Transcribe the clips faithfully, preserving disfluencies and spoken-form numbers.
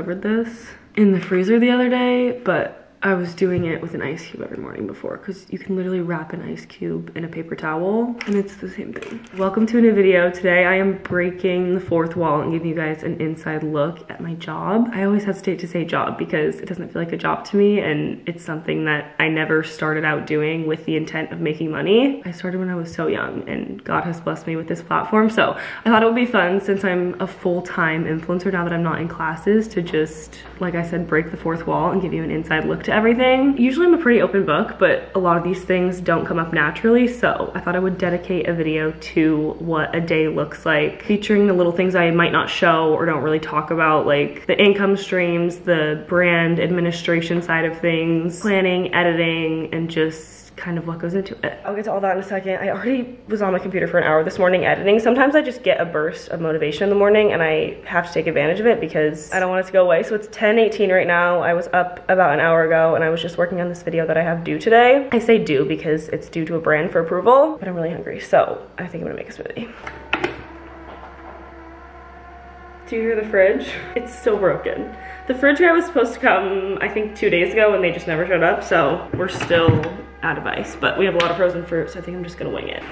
delivered this in the freezer the other day, but I was doing it with an ice cube every morning before, because you can literally wrap an ice cube in a paper towel and it's the same thing. Welcome to a new video. Today I am breaking the fourth wall and giving you guys an inside look at my job. I always hesitate to say job because it doesn't feel like a job to me, and it's something that I never started out doing with the intent of making money. I started when I was so young, and God has blessed me with this platform, so I thought it would be fun, since I'm a full-time influencer now that I'm not in classes, to just, like I said, break the fourth wall and give you an inside look to everything. Usually I'm a pretty open book, but a lot of these things don't come up naturally, so I thought I would dedicate a video to what a day looks like, featuring the little things I might not show or don't really talk about, like the income streams, the brand administration side of things, planning, editing, and just kind of what goes into it. I'll get to all that in a second. I already was on my computer for an hour this morning editing. Sometimes I just get a burst of motivation in the morning and I have to take advantage of it because I don't want it to go away. So it's ten eighteen right now. I was up about an hour ago and I was just working on this video that I have due today. I say due because it's due to a brand for approval, but I'm really hungry, so I think I'm gonna make a smoothie. Do you hear the fridge? It's still broken. The fridge guy was supposed to come, I think, two days ago and they just never showed up, so we're still out of ice, but we have a lot of frozen fruit, so I think I'm just gonna wing it.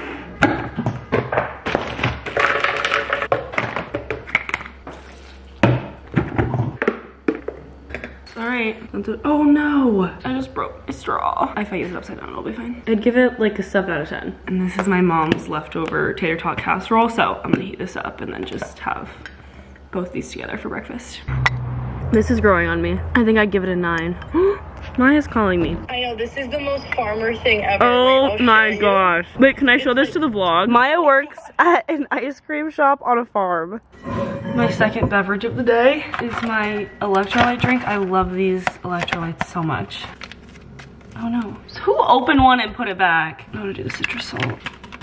All right, oh no, I just broke my straw. If I use it upside down, it'll be fine. I'd give it like a seven out of ten. And this is my mom's leftover tater tot casserole, so I'm gonna heat this up and then just have both these together for breakfast. This is growing on me. I think I'd give it a nine. Maya's calling me. I know, this is the most farmer thing ever. Oh Wait, my gosh. Wait, can I show this to the vlog? Maya works at an ice cream shop on a farm. My second beverage of the day is my electrolyte drink. I love these electrolytes so much. Oh no. So who opened one and put it back? I'm gonna do the citrus salt.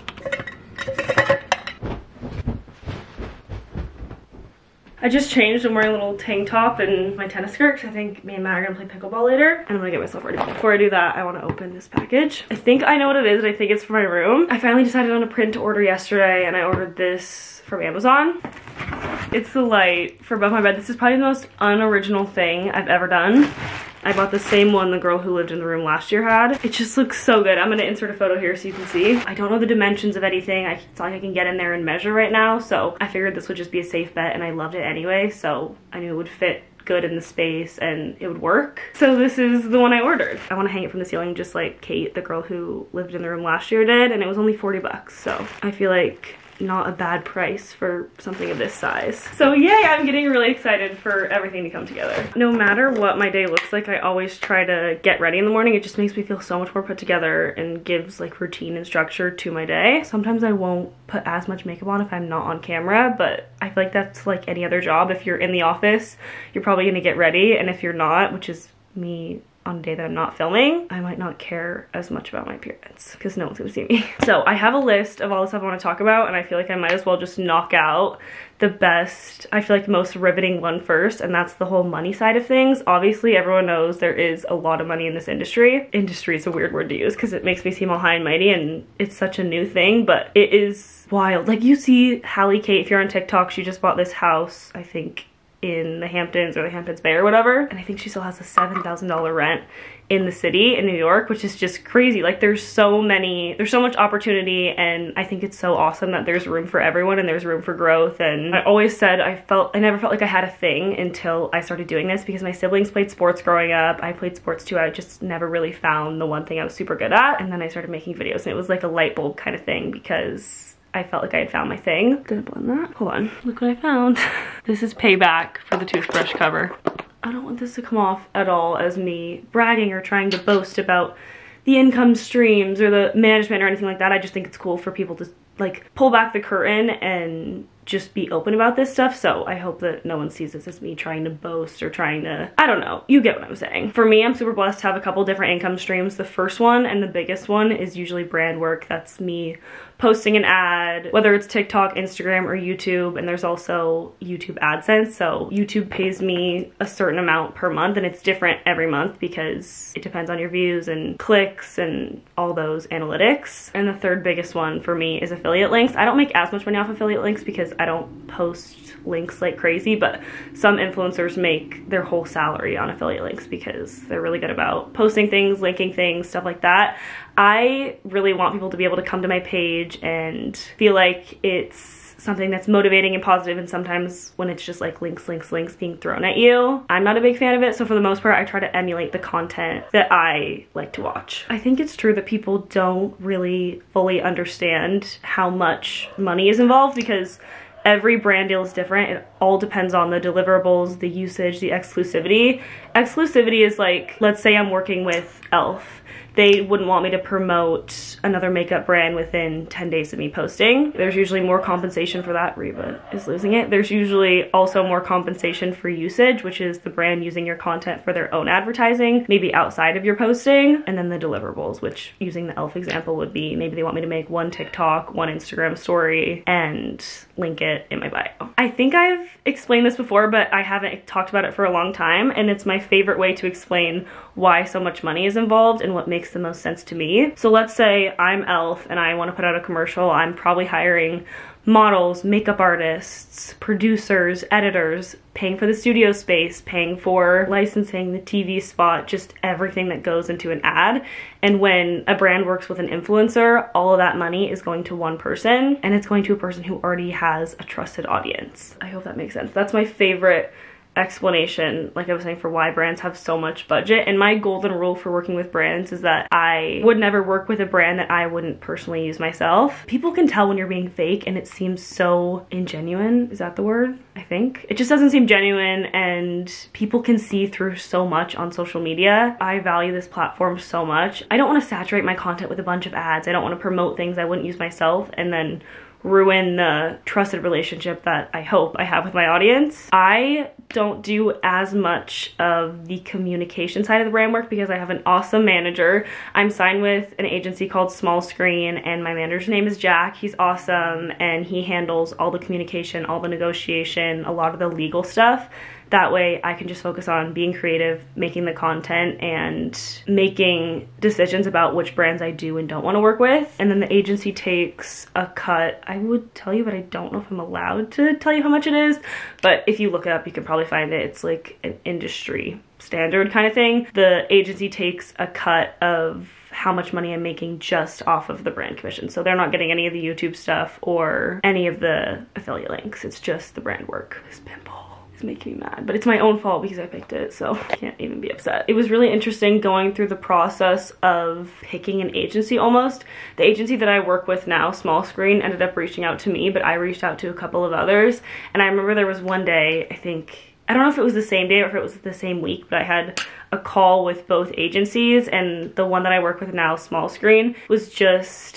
I just changed. I'm wearing a little tank top and my tennis skirt because I think me and Matt are gonna play pickleball later. And I'm gonna get myself ready. Before I do that, I wanna open this package. I think I know what it is, and I think it's for my room. I finally decided on a print to order yesterday, and I ordered this from Amazon. It's the light for above my bed. This is probably the most unoriginal thing I've ever done. I bought the same one the girl who lived in the room last year had. It just looks so good. I'm gonna insert a photo here so you can see. I don't know the dimensions of anything. I, it's not like I can get in there and measure right now, so I figured this would just be a safe bet, and I loved it anyway, so I knew it would fit good in the space and it would work. So this is the one I ordered. I want to hang it from the ceiling just like Kate, the girl who lived in the room last year, did, and it was only forty bucks, so I feel like not a bad price for something of this size. So yay, I'm getting really excited for everything to come together. No matter what my day looks like, I always try to get ready in the morning. It just makes me feel so much more put together and gives like routine and structure to my day. Sometimes I won't put as much makeup on if I'm not on camera, but I feel like that's like any other job. If you're in the office, you're probably gonna get ready, and if you're not, which is me on a day that I'm not filming, I might not care as much about my appearance because no one's gonna see me. So I have a list of all the stuff I want to talk about, and I feel like I might as well just knock out the best, I feel like most riveting one first, and that's the whole money side of things. Obviously, everyone knows there is a lot of money in this industry. Industry is a weird word to use because it makes me seem all high and mighty, and it's such a new thing, but it is wild. Like, you see Hallie Kate, if you're on TikTok, she just bought this house, I think, in the Hamptons or the Hamptons Bay or whatever, and I think she still has a seven thousand dollar rent in the city in New York, which is just crazy. Like, there's so many, there's so much opportunity, and I think it's so awesome that there's room for everyone and there's room for growth. And I always said I felt, I never felt like I had a thing until I started doing this, because my siblings played sports growing up. I played sports too. I just never really found the one thing I was super good at, and then I started making videos, and it was like a light bulb kind of thing because I felt like I had found my thing. Did I blend that? Hold on, look what I found. This is payback for the toothbrush cover. I don't want this to come off at all as me bragging or trying to boast about the income streams or the management or anything like that. I just think it's cool for people to like pull back the curtain and just be open about this stuff. So I hope that no one sees this as me trying to boast or trying to, I don't know, you get what I'm saying. For me, I'm super blessed to have a couple different income streams. The first one and the biggest one is usually brand work. That's me posting an ad, whether it's TikTok, Instagram, or YouTube, and there's also YouTube AdSense. So YouTube pays me a certain amount per month, and it's different every month because it depends on your views and clicks and all those analytics. And the third biggest one for me is affiliate links. I don't make as much money off affiliate links because I don't post links like crazy, but some influencers make their whole salary on affiliate links because they're really good about posting things, linking things, stuff like that. I really want people to be able to come to my page and feel like it's something that's motivating and positive, and sometimes when it's just like links, links, links being thrown at you, I'm not a big fan of it. So for the most part, I try to emulate the content that I like to watch. I think it's true that people don't really fully understand how much money is involved because every brand deal is different. It all depends on the deliverables, the usage, the exclusivity. Exclusivity is like, let's say I'm working with e l f. They wouldn't want me to promote another makeup brand within ten days of me posting. There's usually more compensation for that. Reba is losing it. There's usually also more compensation for usage, which is the brand using your content for their own advertising, maybe outside of your posting. And then the deliverables, which using the e l f example would be, maybe they want me to make one TikTok, one Instagram story, and link it in my bio. I think I've explained this before, but I haven't talked about it for a long time, and it's my favorite way to explain why so much money is involved and what makes the most sense to me. So let's say I'm e l f and I want to put out a commercial. I'm probably hiring models, makeup artists, producers, editors, paying for the studio space, paying for licensing, the T V spot, just everything that goes into an ad. And when a brand works with an influencer, all of that money is going to one person, and it's going to a person who already has a trusted audience. I hope that makes sense. That's my favorite explanation, like I was saying, for why brands have so much budget. And my golden rule for working with brands is that I would never work with a brand that I wouldn't personally use myself. People can tell when you're being fake, and it seems so ingenuine. Is that the word? I think it just doesn't seem genuine, and people can see through so much on social media. I value this platform so much. I don't want to saturate my content with a bunch of ads. I don't want to promote things I wouldn't use myself and then ruin the trusted relationship that I hope I have with my audience. I don't do as much of the communication side of the brand work because I have an awesome manager. I'm signed with an agency called Small Screen, and my manager's name is Jack. He's awesome, and he handles all the communication, all the negotiation, a lot of the legal stuff. That way I can just focus on being creative, making the content, and making decisions about which brands I do and don't want to work with. And then the agency takes a cut. I would tell you, but I don't know if I'm allowed to tell you how much it is. But if you look it up, you can probably find it. It's like an industry standard kind of thing. The agency takes a cut of how much money I'm making just off of the brand commission. So they're not getting any of the YouTube stuff or any of the affiliate links. It's just the brand work. This pimple is making me mad, but it's my own fault because I picked it, so I can't even be upset. It was really interesting going through the process of picking an agency almost. The agency that I work with now, Small Screen, ended up reaching out to me, but I reached out to a couple of others. And I remember there was one day, I think, I don't know if it was the same day or if it was the same week, but I had a call with both agencies, and the one that I work with now, Small Screen, was just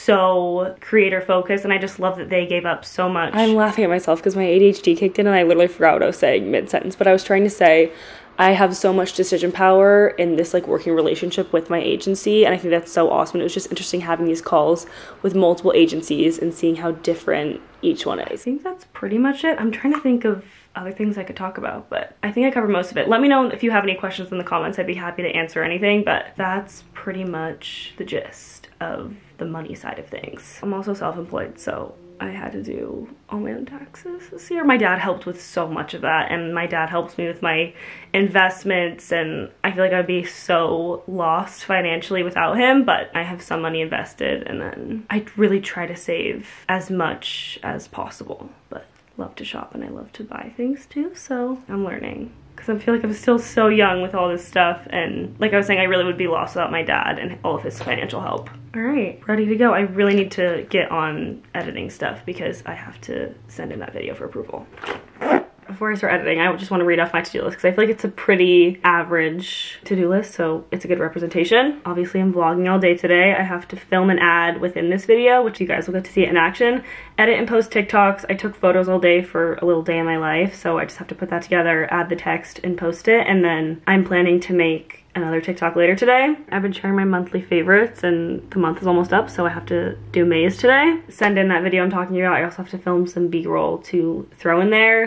so creator focused, and I just love that they gave up so much. I'm laughing at myself because my A D H D kicked in and I literally forgot what I was saying mid-sentence, but I was trying to say I have so much decision power in this like working relationship with my agency, and I think that's so awesome. It was just interesting having these calls with multiple agencies and seeing how different each one is. I think that's pretty much it. I'm trying to think of other things I could talk about, but I think I covered most of it. Let me know if you have any questions in the comments. I'd be happy to answer anything, but that's pretty much the gist of the money side of things. I'm also self-employed, so I had to do all my own taxes this year. My dad helped with so much of that, and my dad helps me with my investments, and I feel like I'd be so lost financially without him, but I have some money invested, and then I really try to save as much as possible, but love to shop and I love to buy things too, so I'm learning because I feel like I'm still so young with all this stuff, and like I was saying, I really would be lost without my dad and all of his financial help. All right, ready to go. I really need to get on editing stuff because I have to send in that video for approval. Before I start editing, I just want to read off my to-do list because I feel like it's a pretty average to-do list, so it's a good representation. Obviously, I'm vlogging all day today. I have to film an ad within this video, which you guys will get to see it in action. Edit and post TikToks. I took photos all day for a little day in my life, so I just have to put that together, add the text, and post it. And then I'm planning to make another TikTok later today. I've been sharing my monthly favorites, and the month is almost up, so I have to do May's today. Send in that video I'm talking about. I also have to film some B-roll to throw in there.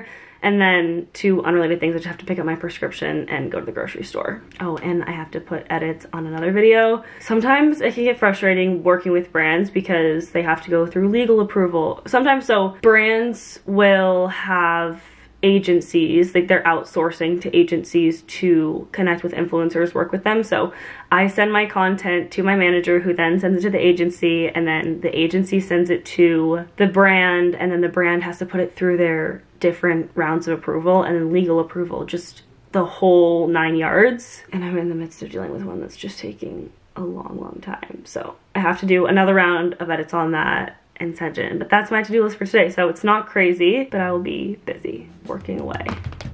And then two unrelated things, I just have to pick up my prescription and go to the grocery store. Oh, and I have to put edits on another video. Sometimes it can get frustrating working with brands because they have to go through legal approval. Sometimes, so brands will have agencies, like they're outsourcing to agencies to connect with influencers, work with them. So I send my content to my manager, who then sends it to the agency, and then the agency sends it to the brand, and then the brand has to put it through their different rounds of approval and then legal approval, just the whole nine yards. And I'm in the midst of dealing with one that's just taking a long, long time. So I have to do another round of edits on that and send it in. But that's my to-do list for today. So it's not crazy, but I will be busy working away.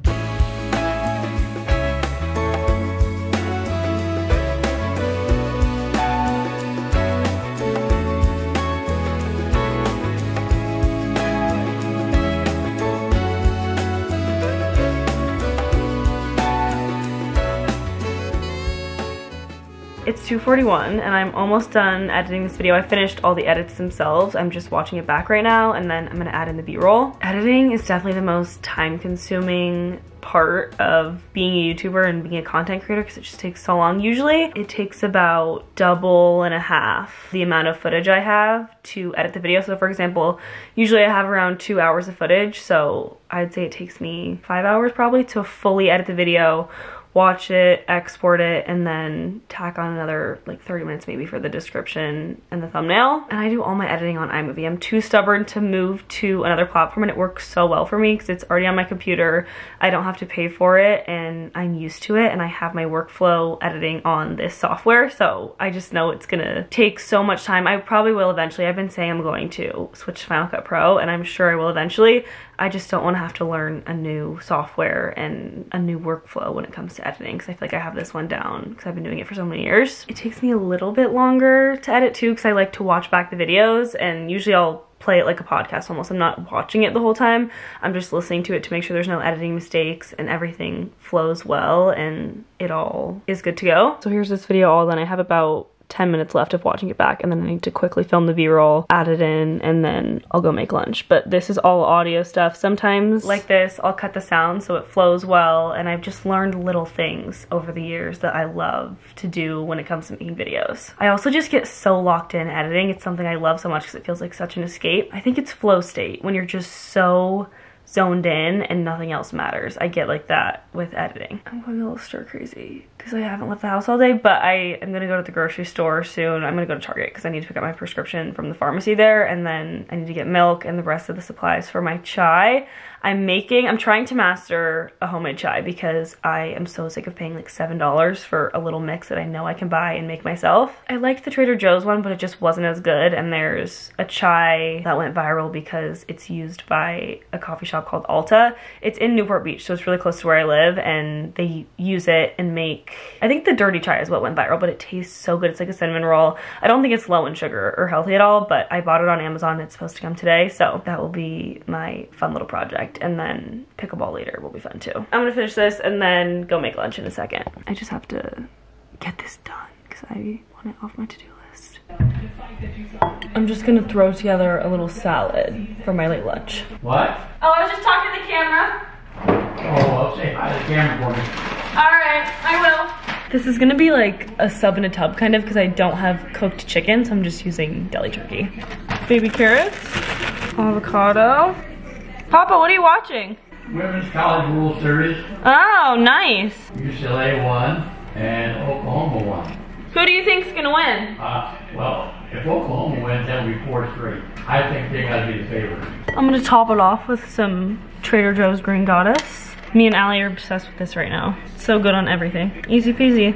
It's two forty-one and I'm almost done editing this video. I finished all the edits themselves. I'm just watching it back right now, and then I'm gonna add in the B-roll. Editing is definitely the most time-consuming part of being a YouTuber and being a content creator because it just takes so long. Usually it takes about double and a half the amount of footage I have to edit the video. So for example, usually I have around two hours of footage, so I'd say it takes me five hours probably to fully edit the video, watch it, export it, and then tack on another like thirty minutes maybe for the description and the thumbnail. And I do all my editing on iMovie. I'm too stubborn to move to another platform, and it works so well for me because it's already on my computer. I don't have to pay for it, and I'm used to it, and I have my workflow editing on this software, so I just know it's gonna take so much time. I probably will eventually. I've been saying I'm going to switch to Final Cut Pro, and I'm sure I will eventually. I just don't want to have to learn a new software and a new workflow when it comes to editing, because I feel like I have this one down because I've been doing it for so many years. It takes me a little bit longer to edit too because I like to watch back the videos, and usually I'll play it like a podcast almost. I'm not watching it the whole time. I'm just listening to it to make sure there's no editing mistakes and everything flows well and it all is good to go. So here's this video all done. I have about ten minutes left of watching it back, and then I need to quickly film the B-roll, add it in, and then I'll go make lunch. But this is all audio stuff. Sometimes like this, I'll cut the sound so it flows well, and I've just learned little things over the years that I love to do when it comes to making videos. I also just get so locked in editing. It's something I love so much because it feels like such an escape. I think it's flow state when you're just so zoned in and nothing else matters. I get like that with editing. I'm going a little stir crazy because I haven't left the house all day, but I am gonna go to the grocery store soon. I'm gonna go to Target because I need to pick up my prescription from the pharmacy there, and then I need to get milk and the rest of the supplies for my chai. I'm making, I'm trying to master a homemade chai because I am so sick of paying like seven dollars for a little mix that I know I can buy and make myself. I liked the Trader Joe's one, but it just wasn't as good. And there's a chai that went viral because it's used by a coffee shop called Alta. It's in Newport Beach, so it's really close to where I live, and they use it and make, I think the dirty chai is what went viral, but it tastes so good. It's like a cinnamon roll. I don't think it's low in sugar or healthy at all, but I bought it on Amazon. It's supposed to come today, so that will be my fun little project. And then pickleball later will be fun too. I'm gonna finish this and then go make lunch in a second. I just have to get this done because I want it off my to-do list. I'm just gonna throw together a little salad for my late lunch. What? Oh, I was just talking to the camera. Oh, I'll say hi to the camera for me. All right, I will. This is gonna be like a sub in a tub kind of because I don't have cooked chicken, so I'm just using deli turkey. Baby carrots, avocado. Papa, what are you watching? Women's College World Series. Oh, nice. U C L A won and Oklahoma won. Who do you think's gonna win? Uh, well, if Oklahoma wins, that would be four straight. I think they gotta be the favorite. I'm gonna top it off with some Trader Joe's Green Goddess. Me and Allie are obsessed with this right now. It's so good on everything. Easy peasy.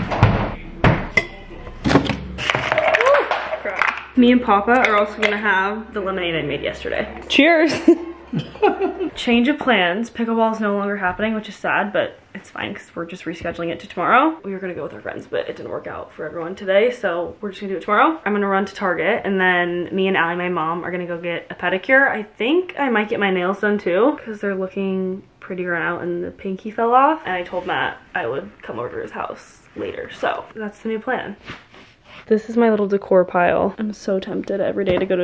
Woo, crap. Me and Papa are also gonna have the lemonade I made yesterday. Cheers. Change of plans. Pickleball is no longer happening, which is sad, but it's fine because we're just rescheduling it to tomorrow. We were gonna go with our friends, but it didn't work out for everyone today, so we're just gonna do it tomorrow. I'm gonna run to Target, and then me and Allie, my mom, are gonna go get a pedicure. I think I might get my nails done too because they're looking pretty run out and the pinky fell off. And I told Matt I would come over to his house later, so that's the new plan. This is my little decor pile. I'm so tempted every day to go to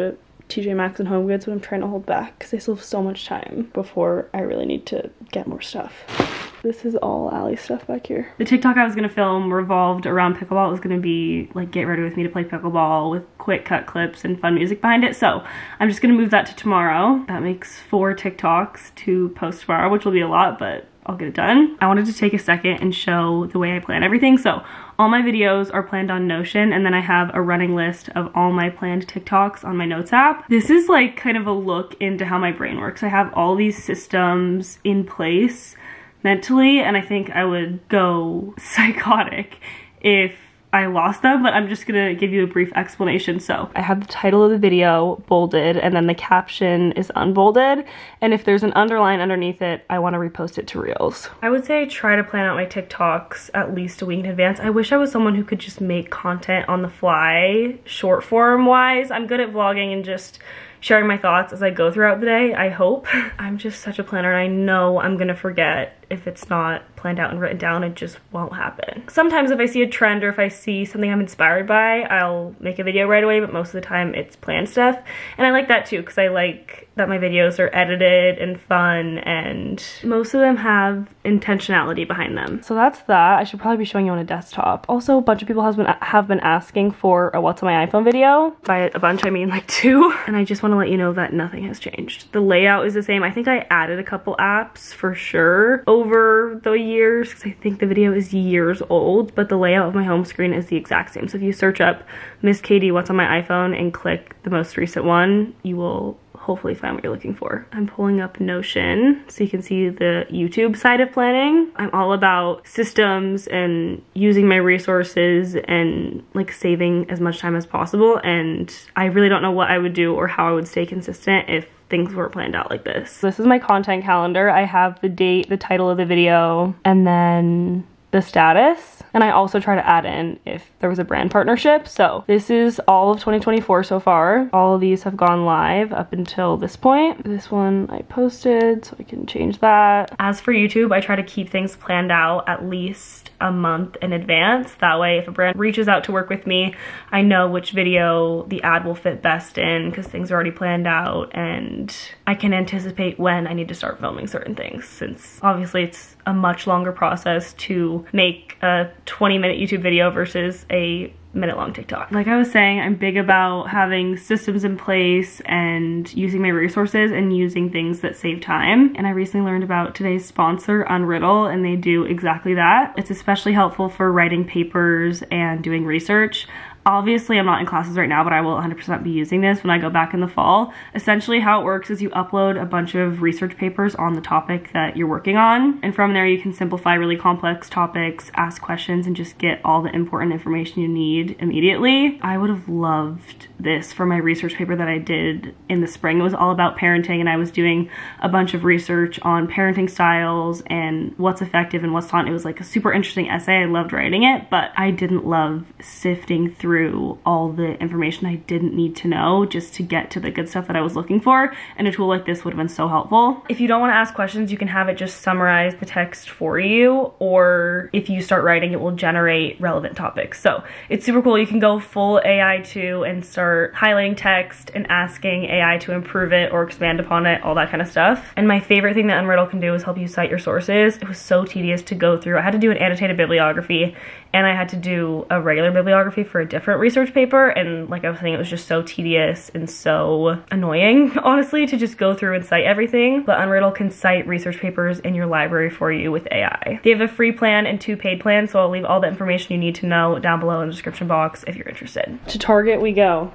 T J Maxx and HomeGoods, but I'm trying to hold back because I still have so much time before I really need to get more stuff. This is all Allie's stuff back here. The TikTok I was gonna film revolved around pickleball. It was gonna be like, get ready with me to play pickleball with quick cut clips and fun music behind it. So I'm just gonna move that to tomorrow. That makes four TikToks to post tomorrow, which will be a lot, but I'll get it done. I wanted to take a second and show the way I plan everything. So all my videos are planned on Notion, and then I have a running list of all my planned TikToks on my notes app. This is like kind of a look into how my brain works. I have all these systems in place mentally, and I think I would go psychotic if I lost them, but I'm just gonna give you a brief explanation. So I have the title of the video bolded, and then the caption is unbolded, and if there's an underline underneath it, I want to repost it to Reels. I would say try to plan out my TikToks at least a week in advance. I wish I was someone who could just make content on the fly, short form wise. I'm good at vlogging and just sharing my thoughts as I go throughout the day, I hope. I'm just such a planner, and I know I'm gonna forget if it's not planned out and written down. It just won't happen. Sometimes if I see a trend or if I see something I'm inspired by, I'll make a video right away, but most of the time it's planned stuff. And I like that too, because I like that my videos are edited and fun, and most of them have intentionality behind them. So that's that. I should probably be showing you on a desktop. Also, a bunch of people has been, have been asking for a what's on my iPhone video. By a bunch, I mean like two. And I just want to let you know that nothing has changed. The layout is the same. I think I added a couple apps for sure over the years, because I think the video is years old, but the layout of my home screen is the exact same. So if you search up Miss Katie what's on my iPhone and click the most recent one, you will hopefully find what you're looking for. I'm pulling up Notion so you can see the YouTube side of planning. I'm all about systems and using my resources and like saving as much time as possible, and I really don't know what I would do or how I would stay consistent if things weren't planned out like this. This is my content calendar. I have the date, the title of the video, and then the status, and I also try to add in if there was a brand partnership. So this is all of twenty twenty-four so far. All of these have gone live up until this point. This one I posted, so I can change that. As for YouTube, I try to keep things planned out at least a month in advance. That way, if a brand reaches out to work with me, I know which video the ad will fit best in, because things are already planned out, and I can anticipate when I need to start filming certain things, since obviously it's a much longer process to make a twenty minute YouTube video versus a minute long TikTok. Like I was saying, I'm big about having systems in place and using my resources and using things that save time. And I recently learned about today's sponsor, Unriddle, and they do exactly that. It's especially helpful for writing papers and doing research. Obviously, I'm not in classes right now, but I will one hundred percent be using this when I go back in the fall. Essentially, how it works is you upload a bunch of research papers on the topic that you're working on, and from there you can simplify really complex topics, ask questions, and just get all the important information you need immediately. I would have loved this for my research paper that I did in the spring. It was all about parenting, and I was doing a bunch of research on parenting styles and what's effective and what's not. It was like a super interesting essay. I loved writing it, but I didn't love sifting through through all the information I didn't need to know just to get to the good stuff that I was looking for, and a tool like this would have been so helpful. If you don't want to ask questions, you can have it just summarize the text for you, or if you start writing, it will generate relevant topics. So it's super cool. You can go full A I too and start highlighting text and asking A I to improve it or expand upon it, all that kind of stuff. And my favorite thing that Unriddle can do is help you cite your sources. It was so tedious to go through. I had to do an annotated bibliography, and I had to do a regular bibliography for a different research paper, and like I was saying, it was just so tedious and so annoying, honestly, to just go through and cite everything. But Unriddle can cite research papers in your library for you with A I. They have a free plan and two paid plans, so I'll leave all the information you need to know down below in the description box if you're interested. To Target we go.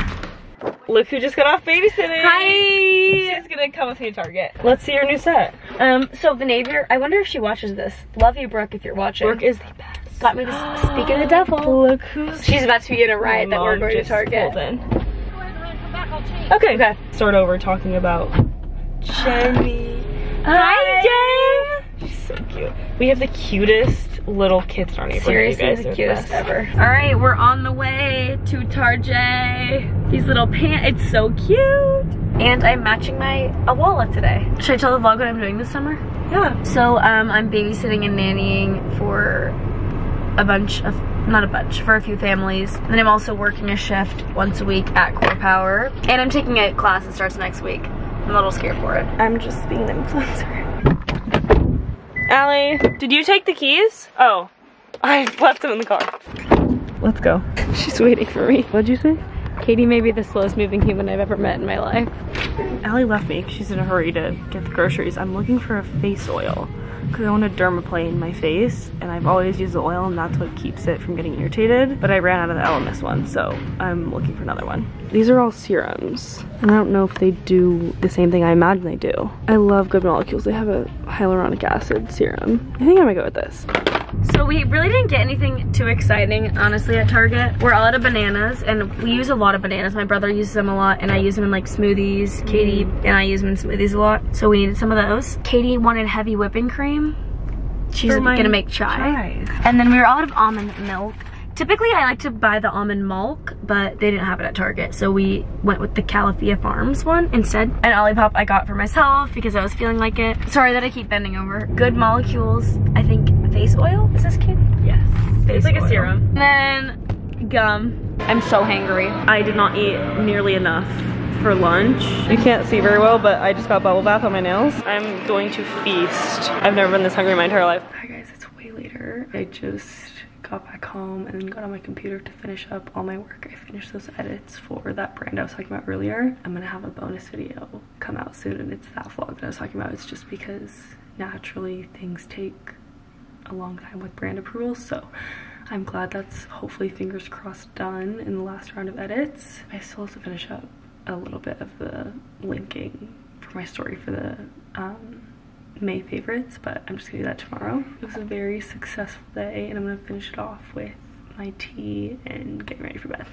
Look who just got off babysitting. Hi! She's gonna come with me to Target. Let's see your new set. Um, so the neighbor, I wonder if she watches this. Love you, Brooke, if you're watching. Brooke is the best. Got me to speak of the devil. Look who's... She's about to be in a riot that we're going to Target. Okay, okay. Start over talking about Jenny. Hi, Jen! She's so cute. We have the cutest little kids in our neighborhood. Seriously, you guys the cutest the ever. All right, we're on the way to Target. These little pants, it's so cute. And I'm matching my a wallet today. Should I tell the vlog what I'm doing this summer? Yeah. So um, I'm babysitting and nannying for a bunch of not a bunch, for a few families. And then I'm also working a shift once a week at Core Power. And I'm taking a class that starts next week. I'm a little scared for it. I'm just being the influencer. Allie, did you take the keys? Oh, I left them in the car. Let's go. She's waiting for me. What'd you say? Katie may be the slowest moving human I've ever met in my life. Allie left me. She's in a hurry to get the groceries. I'm looking for a face oil because I want to dermaplane my face, and I've always used the oil and that's what keeps it from getting irritated, but I ran out of the Elemis one, so I'm looking for another one. These are all serums, and I don't know if they do the same thing I imagine they do. I love Good Molecules. They have a hyaluronic acid serum. I think I might go with this. So we really didn't get anything too exciting, honestly, at Target. We're all out of bananas, and we use a lot of bananas. My brother uses them a lot, and I use them in like smoothies. Katie and I use them in smoothies a lot, so we needed some of those. Katie wanted heavy whipping cream. She's gonna make chai. Chai. And then we were all out of almond milk. Typically, I like to buy the almond milk, but they didn't have it at Target, so we went with the Califia Farms one instead. An Olipop I got for myself because I was feeling like it. Sorry that I keep bending over. Good Molecules, I think face oil? Is this Katie? Yes. Face it's like oil. A serum. And then gum. I'm so hangry. I did not eat nearly enough for lunch. You can't see very well, but I just got bubble bath on my nails. I'm going to feast. I've never been this hungry in my entire life. Hi guys, it's way later. I just got back home and then got on my computer to finish up all my work. I finished those edits for that brand I was talking about earlier. I'm gonna have a bonus video come out soon, and it's that vlog that I was talking about. It's just because naturally things take a long time with brand approval, so I'm glad that's hopefully, fingers crossed, done in the last round of edits. I still have to finish up a little bit of the linking for my story for the um, May favorites, but I'm just gonna do that tomorrow. It was a very successful day, and I'm gonna finish it off with my tea and getting ready for bed.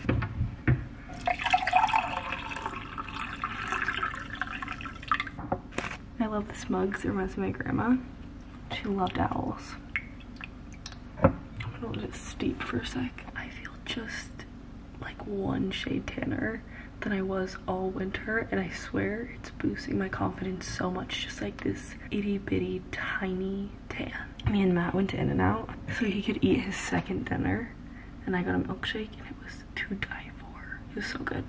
I love this mug because it reminds me of my grandma. She loved owls. I'm gonna let it steep for a sec. I feel just like one shade tanner than I was all winter, and I swear it's boosting my confidence so much. Just like this itty bitty tiny tan. Me and Matt went to In-N-Out so he could eat his second dinner, and I got a milkshake and it was to die for. It was so good.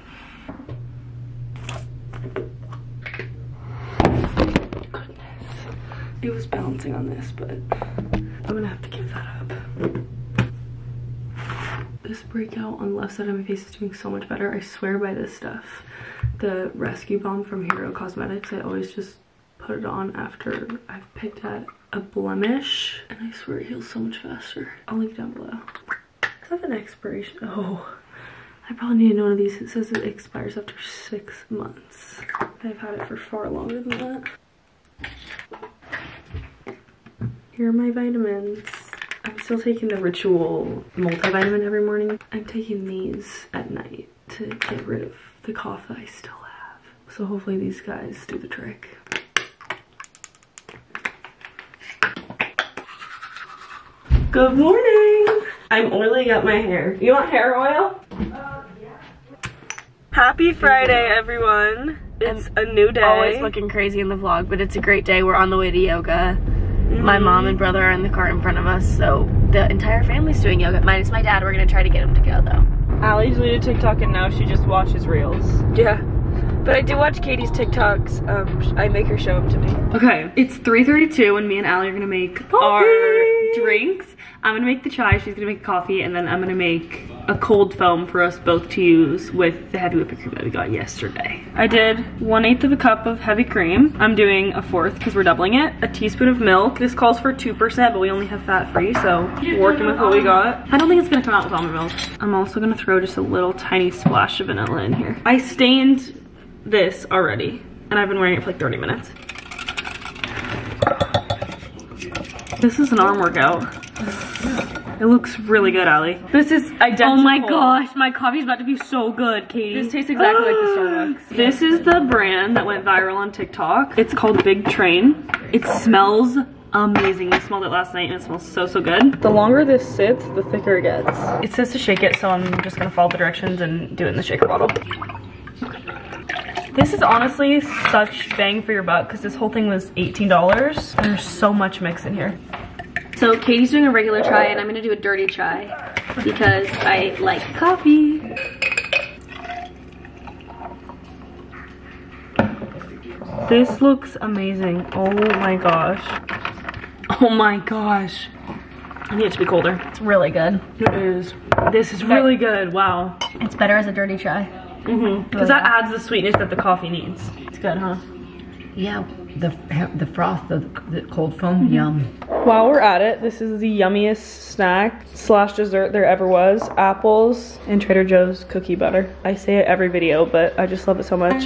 Goodness. It was balancing on this, but I'm gonna have to give that up. This breakout on the left side of my face is doing so much better. I swear by this stuff. The Rescue Balm from Hero Cosmetics, I always just put it on after I've picked at a blemish, and I swear it heals so much faster. I'll link down below. Does that have an expiration? Oh, I probably need to know one of these. It says it expires after six months. I've had it for far longer than that. Here are my vitamins. I'm still taking the Ritual multivitamin every morning. I'm taking these at night to get rid of the cough that I still have. So hopefully these guys do the trick. Good morning! I'm oiling up my hair. You want hair oil? Uh, yeah. Happy Friday, everyone. It's a new day. Always looking crazy in the vlog, but it's a great day. We're on the way to yoga. Mm-hmm. My mom and brother are in the car in front of us, so the entire family's doing yoga. Minus my dad. We're gonna try to get him to go though. Allie's deleted TikTok and now she just watches reels. Yeah. But I do watch Katie's TikToks. Um, I make her show them to me. Okay, it's three thirty-two and me and Allie are gonna make coffee. Our drinks. I'm gonna make the chai, she's gonna make coffee, and then I'm gonna make a cold foam for us both to use with the heavy whipping cream that we got yesterday. I did one eighth of a cup of heavy cream. I'm doing a fourth because we're doubling it. A teaspoon of milk. This calls for two percent, but we only have fat free, so working with what we got. I don't think it's gonna come out with almond milk. I'm also gonna throw just a little tiny splash of vanilla in here. I stained this already, and I've been wearing it for like thirty minutes. This is an arm workout. It looks really good, Allie. This is identical. Oh my gosh, my coffee's about to be so good, Katie. This tastes exactly like the Starbucks. This is the brand that went viral on TikTok. It's called Big Train. It smells amazing. I smelled it last night and it smells so, so good. The longer this sits, the thicker it gets. It says to shake it, so I'm just gonna follow the directions and do it in the shaker bottle. This is honestly such bang for your buck because this whole thing was eighteen dollars. There's so much mix in here. So Katie's doing a regular chai and I'm gonna do a dirty chai. because I like coffee. This looks amazing. Oh my gosh. Oh my gosh. I need it to be colder. It's really good. It is. This is really good. Wow. It's better as a dirty chai. Mm-hmm. Because that adds the sweetness that the coffee needs. It's good, huh? Yeah, the the froth, the, the cold foam, mm-hmm. Yum. While we're at it, this is the yummiest snack slash dessert there ever was. Apples and Trader Joe's cookie butter. I say it every video, but I just love it so much.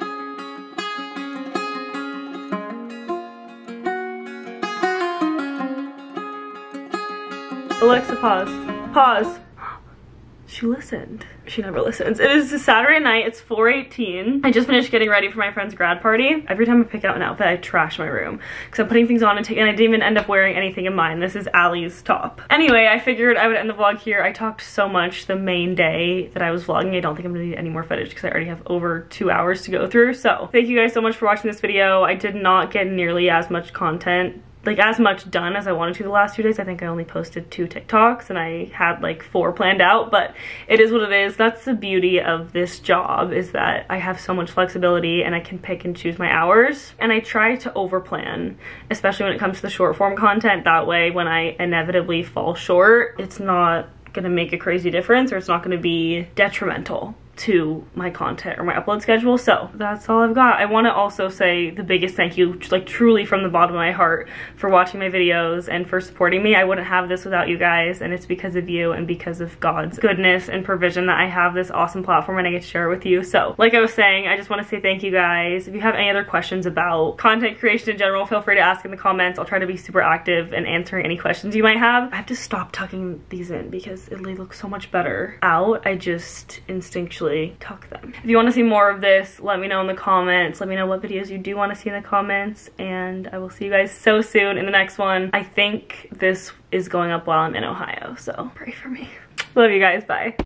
Alexa, pause. Pause. She listened. She never listens. It is a Saturday night. It's four eighteen. I just finished getting ready for my friend's grad party. Every time I pick out an outfit, I trash my room because I'm putting things on and, and I didn't even end up wearing anything in mine. This is Allie's top. Anyway, I figured I would end the vlog here. I talked so much the main day that I was vlogging. I don't think I'm gonna need any more footage because I already have over two hours to go through. So thank you guys so much for watching this video. I did not get nearly as much content, like as much done as I wanted to the last two days. I think I only posted two TikToks and I had like four planned out, but it is what it is. That's the beauty of this job, is that I have so much flexibility and I can pick and choose my hours. And I try to over plan, especially when it comes to the short form content. That way, when I inevitably fall short, it's not gonna make a crazy difference, or it's not gonna be detrimental to my content or my upload schedule. So that's all I've got. I want to also say the biggest thank you, like truly from the bottom of my heart, for watching my videos and for supporting me. I wouldn't have this without you guys, and it's because of you and because of God's goodness and provision that I have this awesome platform and I get to share it with you. So like I was saying, I just want to say thank you guys. If you have any other questions about content creation in general, feel free to ask in the comments. I'll try to be super active in answering any questions you might have. I have to stop tucking these in because they look so much better out. I just instinctually tuck them. If you want to see more of this, let me know in the comments. Let me know what videos you do want to see in the comments, and I will see you guys so soon in the next one. I think this is going up while I'm in Ohio, so pray for me. Love you guys. Bye.